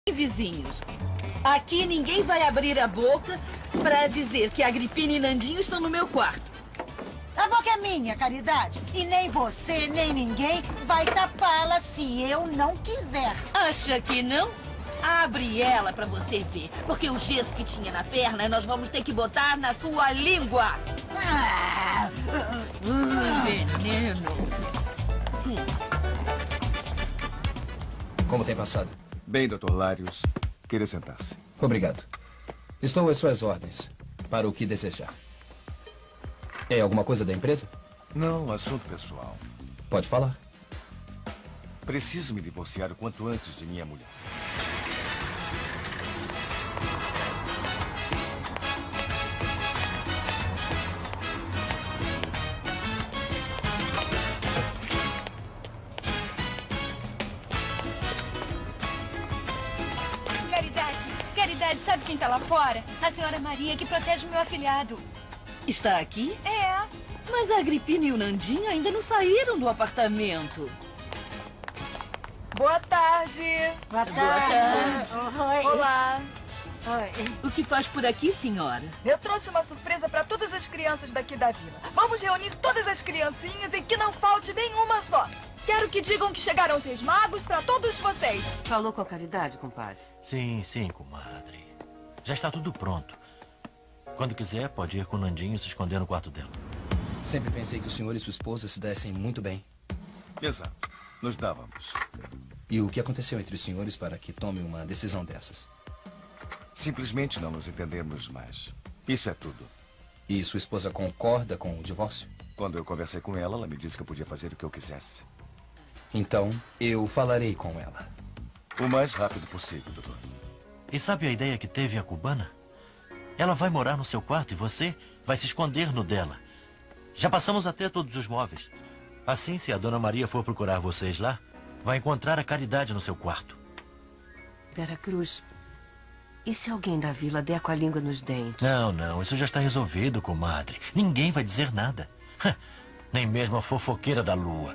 Vizinhos, aqui ninguém vai abrir a boca pra dizer que a Agripina e Nandinho estão no meu quarto. A boca é minha, Caridade. E nem você, nem ninguém vai tapá-la se eu não quiser. Acha que não? Abre ela pra você ver, porque o gesso que tinha na perna nós vamos ter que botar na sua língua. Veneno. Como tem passado? Bem, Dr. Larios. Queria sentar-se. Obrigado. Estou às suas ordens, para o que desejar. É alguma coisa da empresa? Não, assunto pessoal. Pode falar. Preciso me divorciar o quanto antes de minha mulher. Caridade, sabe quem tá lá fora? A senhora Maria, que protege o meu afilhado. Está aqui? É. Mas a Agripina e o Nandinho ainda não saíram do apartamento. Boa tarde. Boa tarde. Oi. Olá. Oi. O que faz por aqui, senhora? Eu trouxe uma surpresa para todas as crianças daqui da vila. Vamos reunir todas as criancinhas e que não falte nenhuma só. Quero que digam que chegaram os Reis Magos para todos vocês. Falou com a Caridade, compadre? Sim, comadre. Já está tudo pronto. Quando quiser, pode ir com o Nandinho e se esconder no quarto dela. Sempre pensei que o senhor e sua esposa se dessem muito bem. Exato. Nos dávamos. E o que aconteceu entre os senhores para que tomem uma decisão dessas? Simplesmente não nos entendemos mais. Isso é tudo. E sua esposa concorda com o divórcio? Quando eu conversei com ela, ela me disse que eu podia fazer o que eu quisesse. Então, eu falarei com ela. O mais rápido possível, doutor. E sabe a ideia que teve a cubana? Ela vai morar no seu quarto e você vai se esconder no dela. Já passamos até todos os móveis. Assim, se a dona Maria for procurar vocês lá, vai encontrar a Caridade no seu quarto. Vera Cruz, e se alguém da vila der com a língua nos dentes? Não, isso já está resolvido, comadre. Ninguém vai dizer nada. Nem mesmo a fofoqueira da lua.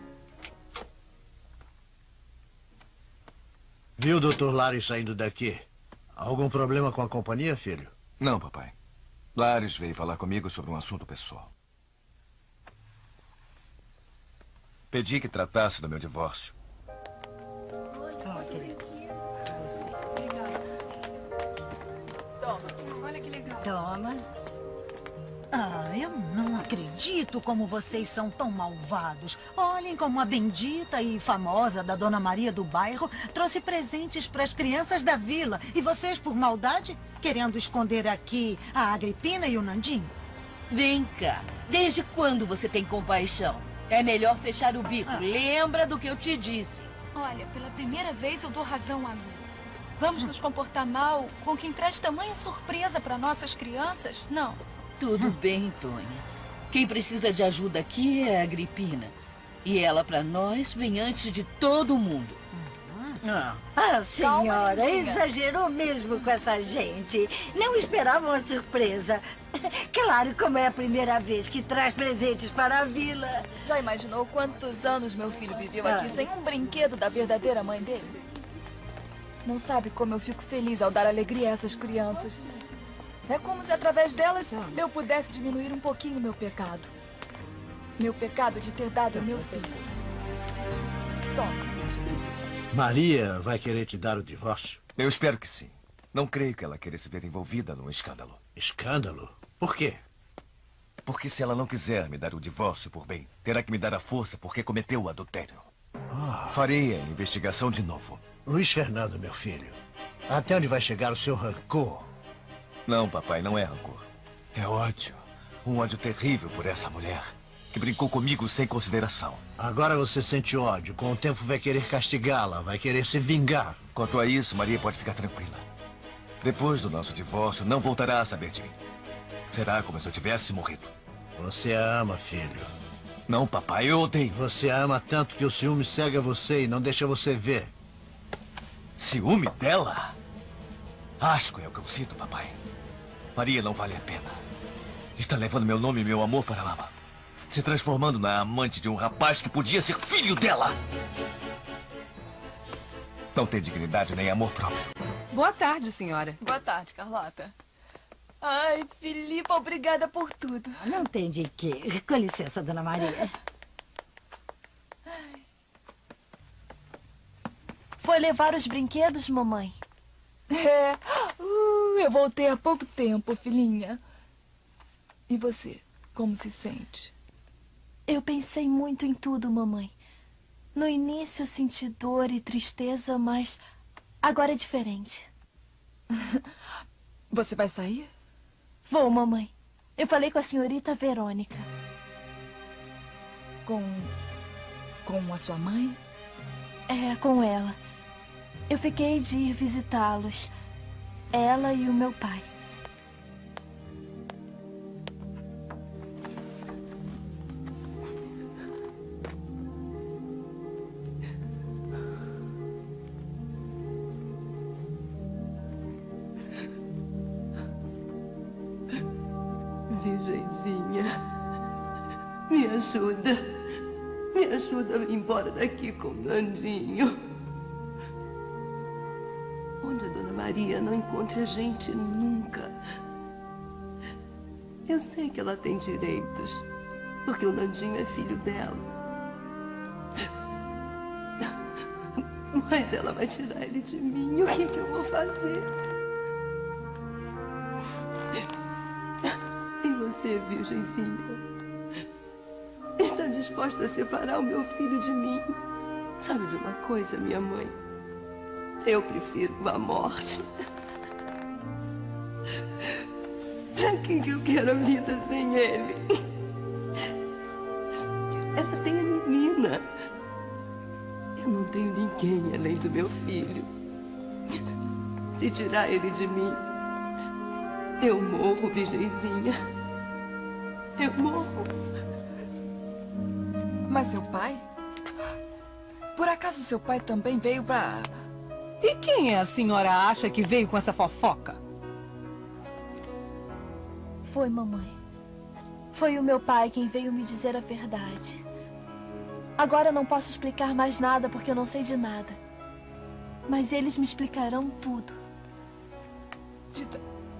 Viu o Dr. Larios saindo daqui? Algum problema com a companhia, filho? Não, papai. Larios veio falar comigo sobre um assunto pessoal. Pedi que tratasse do meu divórcio. Toma. Eu não acredito como vocês são tão malvados. Olhem como a bendita e famosa da Dona Maria do bairro trouxe presentes para as crianças da vila. E vocês, por maldade, querendo esconder aqui a Agripina e o Nandinho? Vem cá. Desde quando você tem compaixão? É melhor fechar o bico. Lembra do que eu te disse. Olha, pela primeira vez eu dou razão a Lu. Vamos nos comportar mal com quem traz tamanha surpresa para nossas crianças? Não. Tudo bem, Tônia. Quem precisa de ajuda aqui é a Agripina. E ela, para nós, vem antes de todo mundo. A senhora Calma, exagerou mesmo com essa gente. Não esperava uma surpresa. Claro, como é a primeira vez que traz presentes para a vila. Já imaginou quantos anos meu filho viveu aqui sem um brinquedo da verdadeira mãe dele? Não sabe como eu fico feliz ao dar alegria a essas crianças. É como se através delas eu pudesse diminuir um pouquinho meu pecado. Meu pecado de ter dado meu filho. Toma. Maria vai querer te dar o divórcio? Eu espero que sim. Não creio que ela queira se ver envolvida num escândalo. Escândalo? Por quê? Porque se ela não quiser me dar o divórcio por bem, terá que me dar a força porque cometeu o adultério. Farei a investigação de novo. Luiz Fernando, meu filho, até onde vai chegar o seu rancor? Não, papai, não é rancor. É ódio. Um ódio terrível por essa mulher, que brincou comigo sem consideração. Agora você sente ódio. Com o tempo vai querer castigá-la, vai querer se vingar. Quanto a isso, Maria pode ficar tranquila. Depois do nosso divórcio, não voltará a saber de mim. Será como se eu tivesse morrido. Você a ama, filho. Não, papai, eu odeio. Você a ama tanto que o ciúme cega você e não deixa você ver. Ciúme dela? Asco é o que eu sinto, papai. Maria não vale a pena. Está levando meu nome e meu amor para a lama. Se transformando na amante de um rapaz que podia ser filho dela. Não tem dignidade nem amor próprio. Boa tarde, senhora. Boa tarde, Carlota. Ai, Filipa, obrigada por tudo. Não tem de quê. Com licença, Dona Maria. Foi levar os brinquedos, mamãe? É. Eu voltei há pouco tempo, filhinha. E você, como se sente? Eu pensei muito em tudo, mamãe. No início senti dor e tristeza, mas agora é diferente. Você vai sair? Vou, mamãe. Eu falei com a senhorita Verônica. Com a sua mãe? É, com ela. Eu fiquei de ir visitá-los. Ela e o meu pai. Virgenzinha, me ajuda. Me ajuda a ir embora daqui com o Nandinho. Onde a Dona Maria não encontre a gente nunca. Eu sei que ela tem direitos, porque o Nandinho é filho dela. Mas ela vai tirar ele de mim. O que eu vou fazer? E você, virgenzinha, está disposta a separar o meu filho de mim? Sabe de uma coisa, minha mãe? Eu prefiro a morte. Pra que eu quero a vida sem ele? Ela tem a menina. Eu não tenho ninguém além do meu filho. Se tirar ele de mim, eu morro, virgenzinha. Eu morro. Mas seu pai? Por acaso seu pai também veio pra... E quem a senhora acha que veio com essa fofoca? Foi, mamãe. Foi o meu pai quem veio me dizer a verdade. Agora não posso explicar mais nada porque eu não sei de nada. Mas eles me explicarão tudo. Tita...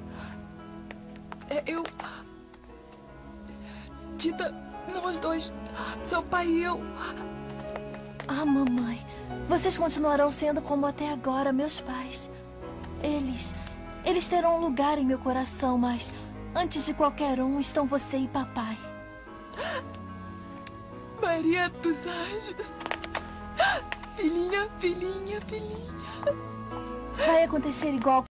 Tita, nós dois, seu pai e eu... Ah, mamãe, vocês continuarão sendo como até agora, meus pais. Eles terão um lugar em meu coração, mas antes de qualquer um estão você e papai. Maria dos Anjos. Filhinha, filhinha, filhinha. Vai acontecer igual